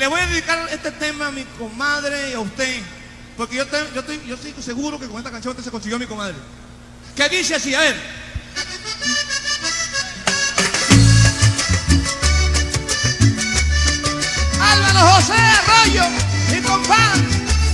le voy a dedicar este tema a mi comadre y a usted. Porque yo estoy seguro que con esta canción usted se consiguió a mi comadre. ¿Qué dice así? A ver. Álvaro José Arroyo, mi compadre.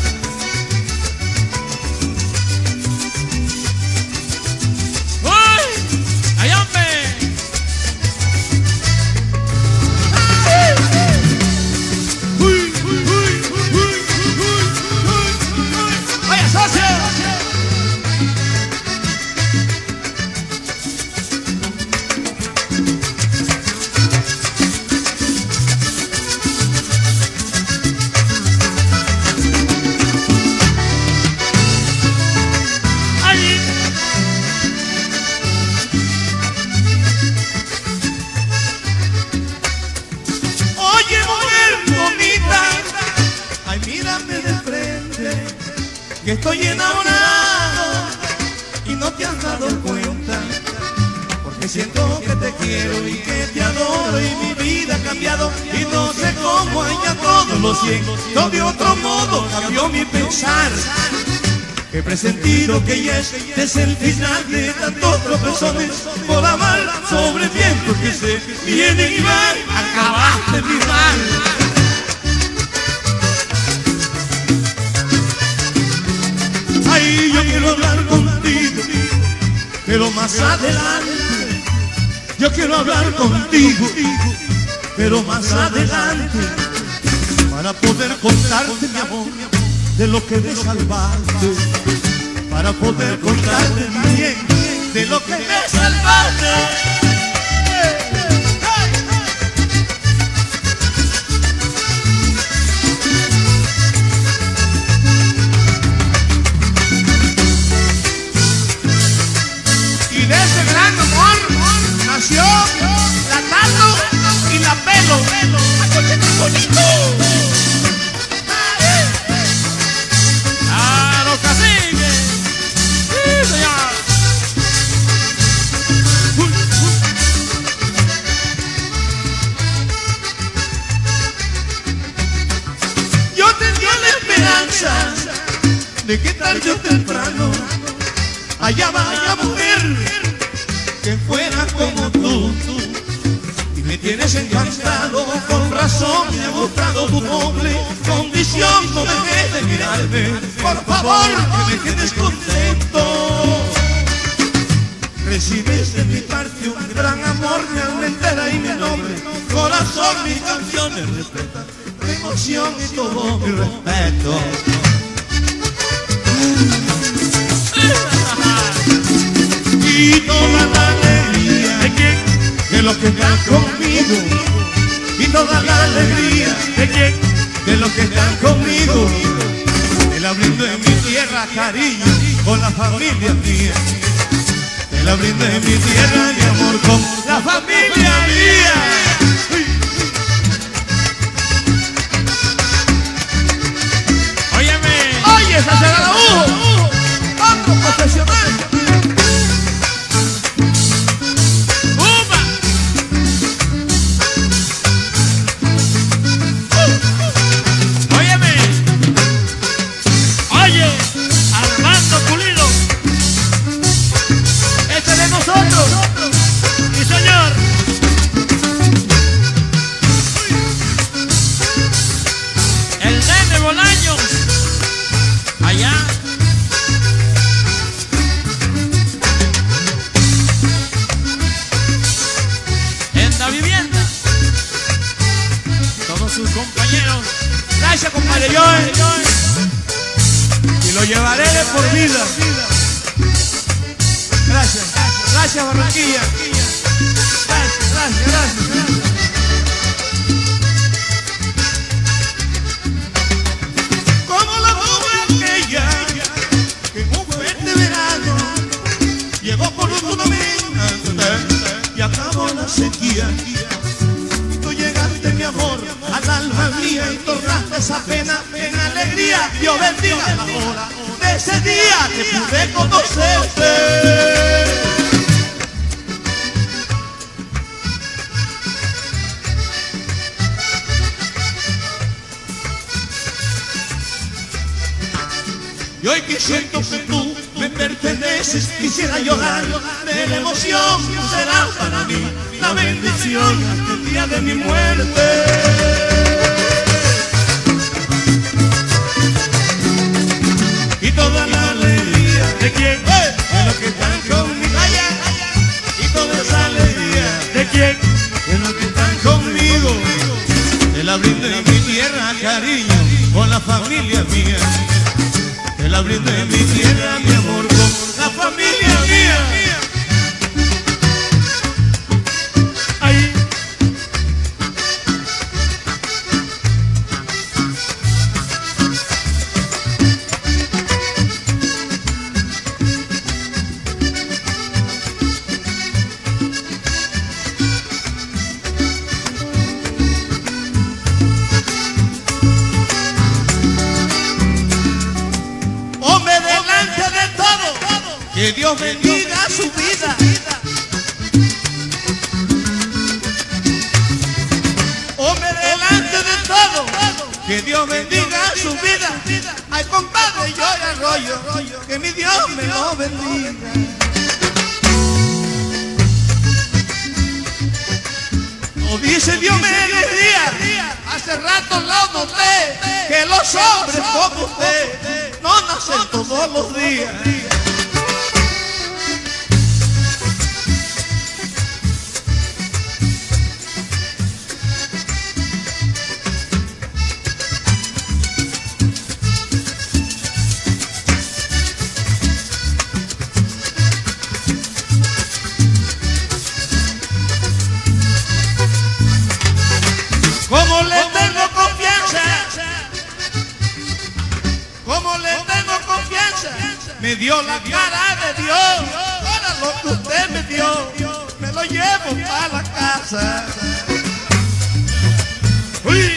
Que estoy enamorado y no te has dado cuenta, porque siento que te quiero y que te adoro y mi vida ha cambiado y no sé cómo allá todo lo siento de otro modo, cambió mi pensar. He presentido que ya es el final de tantos tropezones por amar sobre vientos que se vienen y van, acabaste mi mal. Ay, yo quiero hablar contigo, pero más adelante. Yo quiero hablar contigo, pero más adelante, para poder contarte, mi amor, de lo que me salvaste, para poder contarte bien de lo que me salvaste. Y de ese gran amor nació la Tato y la Pelo. ¡Qué bonito! ¡A los caciques! ¡Sí, señor! Yo tenía la esperanza de que tarde o temprano allá vaya mujer que fuera como tú, y me tienes encantado, con razón me ha gustado tu noble condición, no dejes de mirarme, por favor, que me quedes contento. Recibes de mi parte un gran amor, mi alma entera y mi nombre, corazón, mis canciones respetan, mi emoción y todo mi respeto. Y toda la alegría de quién, de los que están conmigo, y toda la alegría de quién, de los que están conmigo, te la brindo en mi tierra, cariño, con la familia mía, te la brindo en mi tierra, mi amor, con la familia mía. Óyeme, oye, esa será la otro profesional. Sus compañeros, gracias compadre Joel, y lo llevaré de por vida. Gracias, gracias Barranquilla, gracias. Como la nube aquella que en un fuerte verano llegó por un momento y acabó la sequía. Mi amor, al alma mía, y tornaste esa pena en alegría. Dios bendiga la hora de ese día que pude conocerte. Y hoy que siento que tú me perteneces, quisiera llorar de la emoción. Será para mí la bendición hasta el día de mi muerte. Y toda la alegría de quién, de los que están conmigo. Y toda esa alegría de quién, de los que están conmigo. Te la brindo en mi tierra, cariño, con la familia mía. Te la brindo en mi tierra, mi amor, con la familia mía. Ahí. Hombre delante de todo, que Dios bendiga su vida. Hombre delante de todo, que Dios bendiga su vida. Ay, compadre, yo le arroyo, que mi Dios me lo bendiga. No dice Dios me bendiga, hace rato lo noté, que los hombres como usted no nacen todos los días. Como le tengo confianza, como le tengo confianza, me dio la cara de Dios. Ahora lo que usted me dio, me lo llevo para la casa. Uy.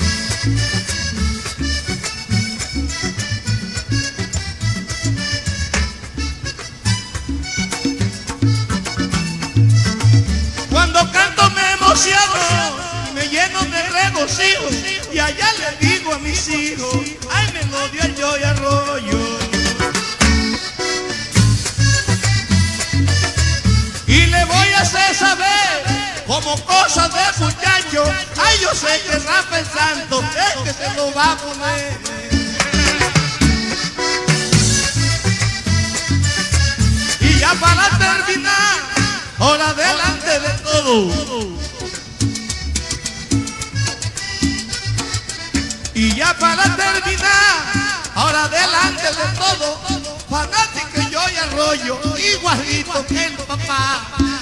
Cuando canto me emociono, me lleno de regocijo, y allá le digo a mis hijos, ay, melodía yo y arroyo. Y le voy a hacer saber, como cosa de muchacho, ay, yo sé que Rafael Santos es que se lo va a poner. Y ya para terminar, ahora delante de todo, y ya para terminar, ahora delante de todo, fanático yo y arroyo, igualito que el papá.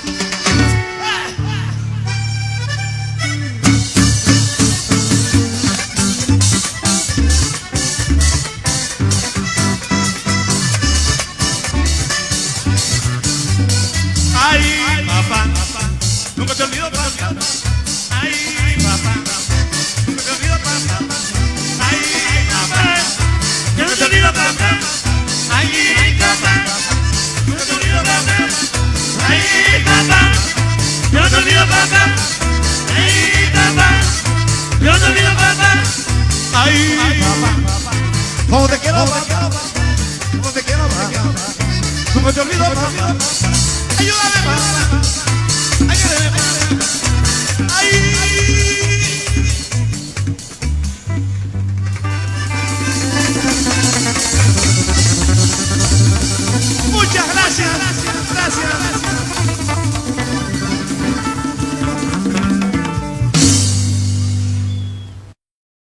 Ay, papá, nunca te olvido, papá. Ay, papá, nunca te olvido, papá. Ay, papá, yo no te olvido, papá. Ay, papá, yo no te olvido, papá. Ay, papá, yo no te olvido, papá. Ay, papá, yo no te olvido, papá. Ay, papá, como te quiero, papá. Como te quiero, papá. Nunca te olvido, papá. Ayúdame, papá. Ayúdame, papá. Ay. Muchas gracias.